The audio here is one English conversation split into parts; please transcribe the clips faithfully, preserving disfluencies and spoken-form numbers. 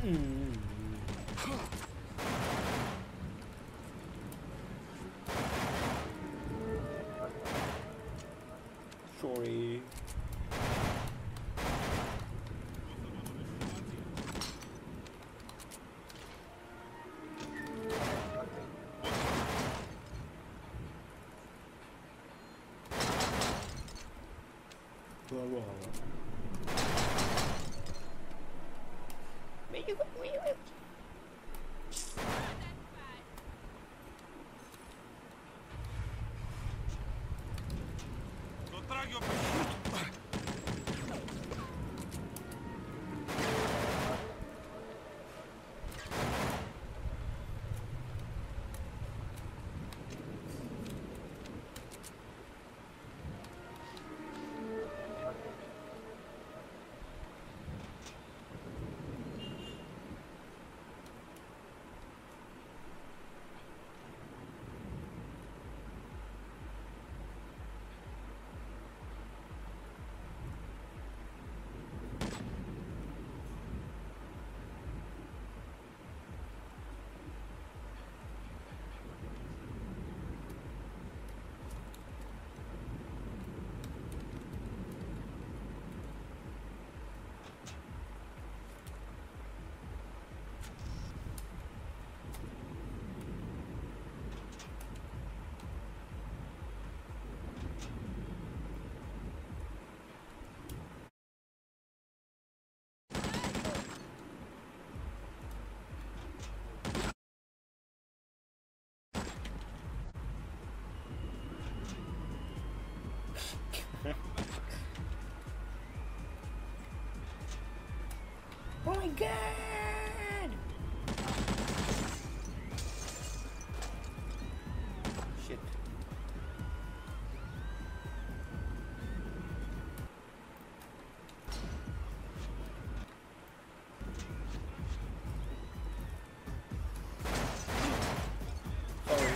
Mm. Sorry. Whoa, whoa, whoa. Where you go? Where you go? Oh my god! Shit. Sorry.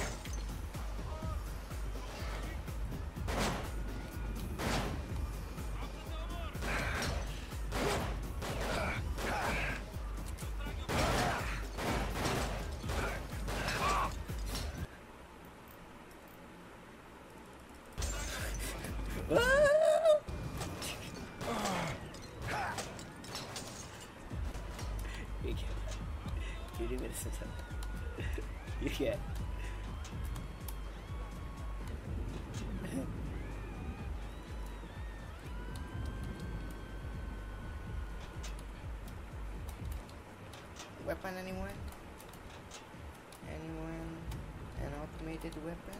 You can't. You didn't miss something. You can't. Weapon, anyone? Anyone? An automated weapon?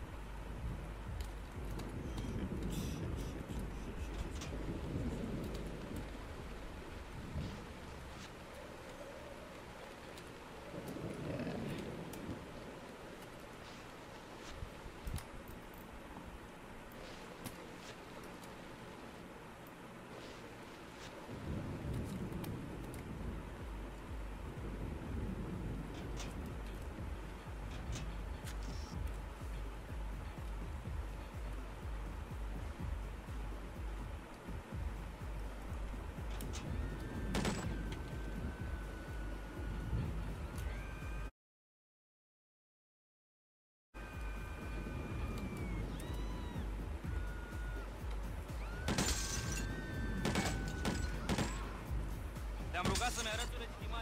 Te-am rugat să-mi arăți un estimat.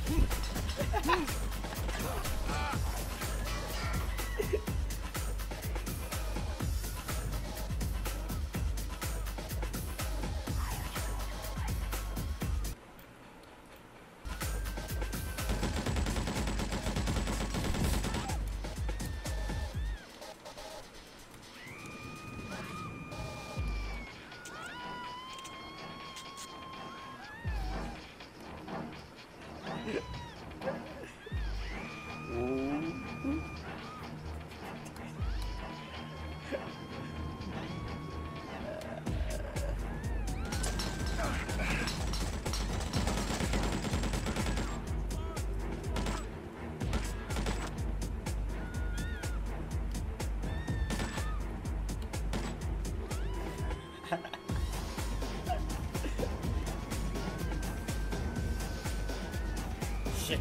Shit.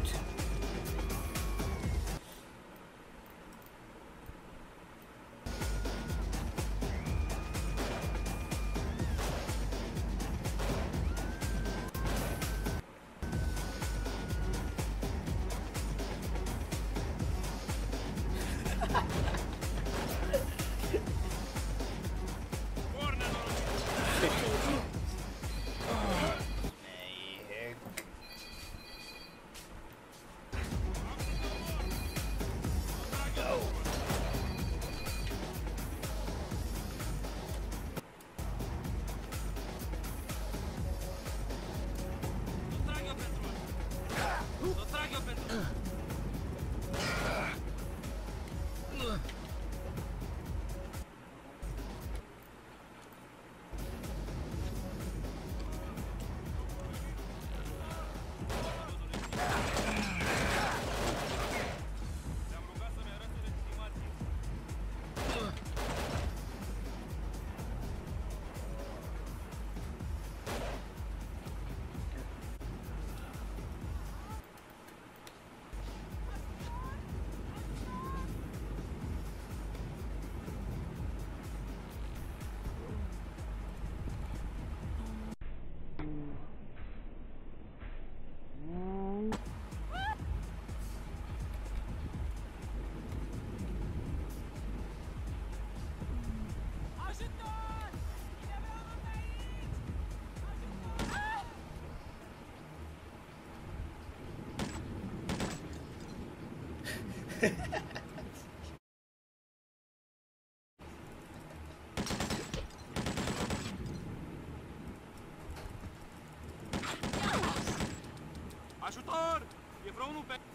Ajutor! E vreo unul pe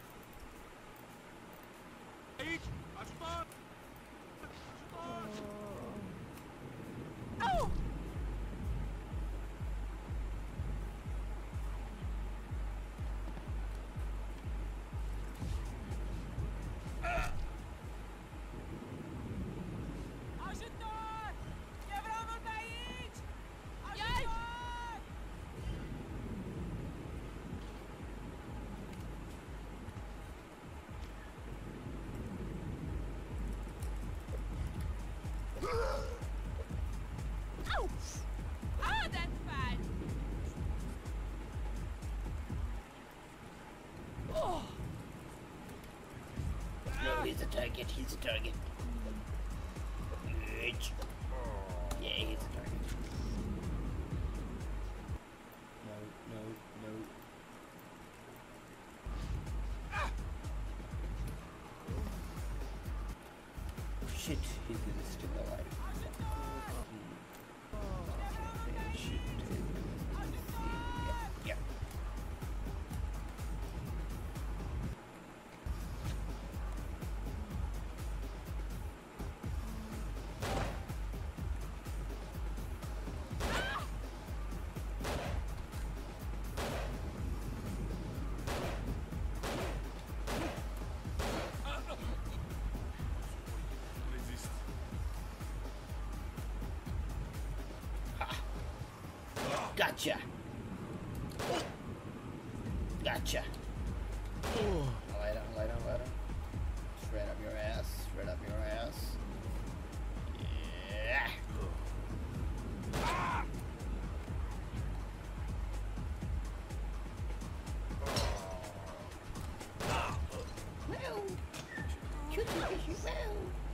aici! Ajutor! Ajutor! Au! Ajutor! E vreo unul pe aici! Ajutor! No, he's a target, he's a target. Bitch. Yeah, he's a target. No, no, no. Shit, he's still alive. Yeah. Gotcha. Gotcha. Lie down, lie down, lie down. Straight up your ass, straight up your ass. Yeah. shoot me as you will.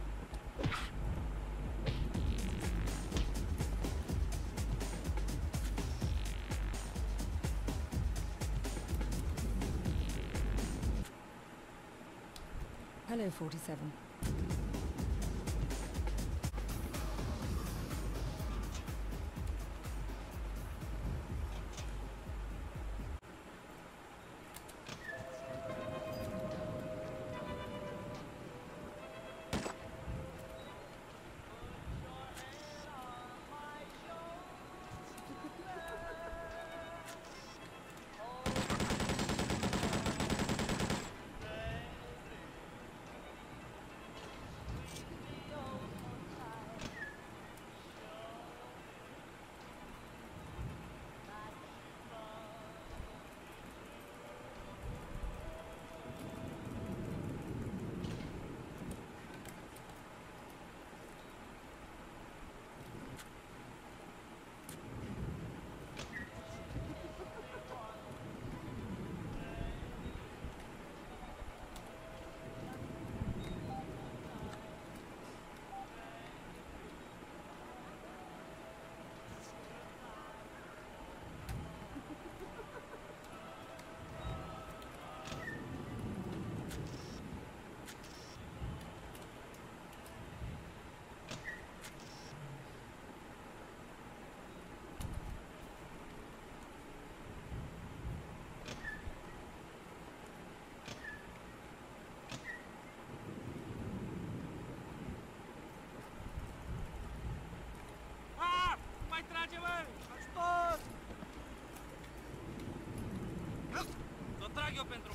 Hello, forty-seven. Eu pentru...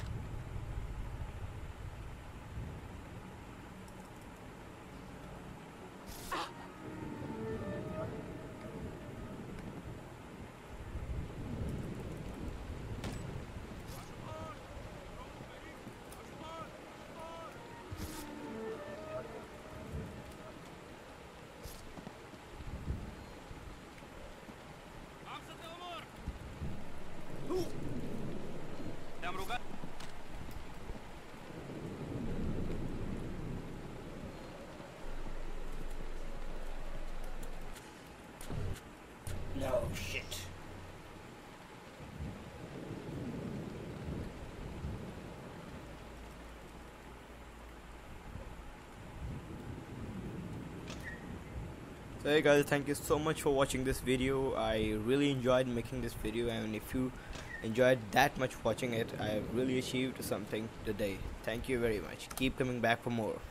Am să te omor! Te-am rugat. No shit. So hey guys, thank you so much for watching this video. I really enjoyed making this video, and if you enjoyed that much watching it, I really achieved something today. Thank you very much. Keep coming back for more.